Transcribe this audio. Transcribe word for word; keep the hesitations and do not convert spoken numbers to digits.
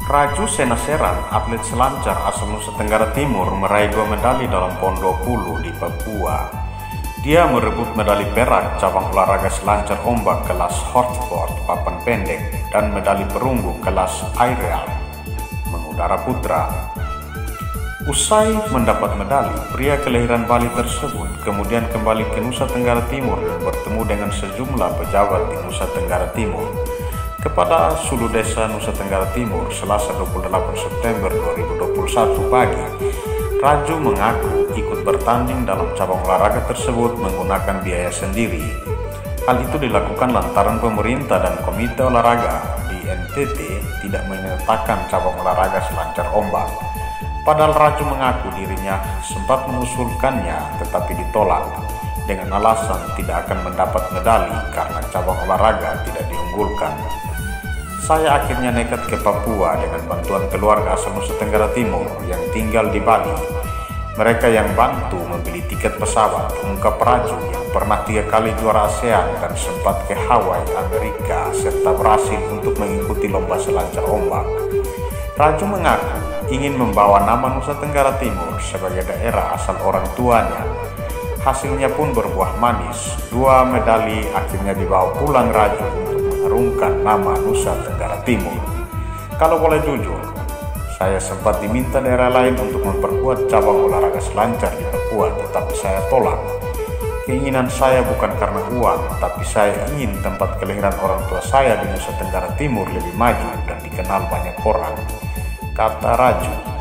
Raju Senaseran, atlet selancar asal Nusa Tenggara Timur, meraih dua medali dalam PON dua puluh di Papua. Dia merebut medali perak cabang olahraga selancar ombak kelas hardboard papan pendek dan medali perunggu kelas aerial mengudara putra. Usai mendapat medali, pria kelahiran Bali tersebut kemudian kembali ke Nusa Tenggara Timur dan bertemu dengan sejumlah pejabat di Nusa Tenggara Timur. Kepada Sulu Desa Nusa Tenggara Timur, Selasa dua puluh delapan September dua ribu dua puluh satu pagi, Raju mengaku ikut bertanding dalam cabang olahraga tersebut menggunakan biaya sendiri. Hal itu dilakukan lantaran pemerintah dan komite olahraga di N T T tidak menyertakan cabang olahraga selancar ombak. Padahal Raju mengaku dirinya sempat mengusulkannya tetapi ditolak dengan alasan tidak akan mendapat medali karena cabang olahraga tidak diunggulkan. Saya akhirnya nekat ke Papua dengan bantuan keluarga asal Nusa Tenggara Timur yang tinggal di Bali. Mereka yang bantu membeli tiket pesawat, ungkap Raju yang pernah tiga kali juara ASEAN dan sempat ke Hawaii, Amerika, serta berhasil untuk mengikuti lomba selancar ombak. Raju mengaku ingin membawa nama Nusa Tenggara Timur sebagai daerah asal orang tuanya. Hasilnya pun berbuah manis. Dua medali akhirnya dibawa pulang Raju untuk mengharumkan nama Nusa Tenggara Timur. Kalau boleh jujur, saya sempat diminta daerah lain untuk memperkuat cabang olahraga selancar di Papua, tetapi saya tolak. Keinginan saya bukan karena uang, tapi saya ingin tempat kelahiran orang tua saya di Nusa Tenggara Timur lebih maju dan dikenal banyak orang, kata Raju.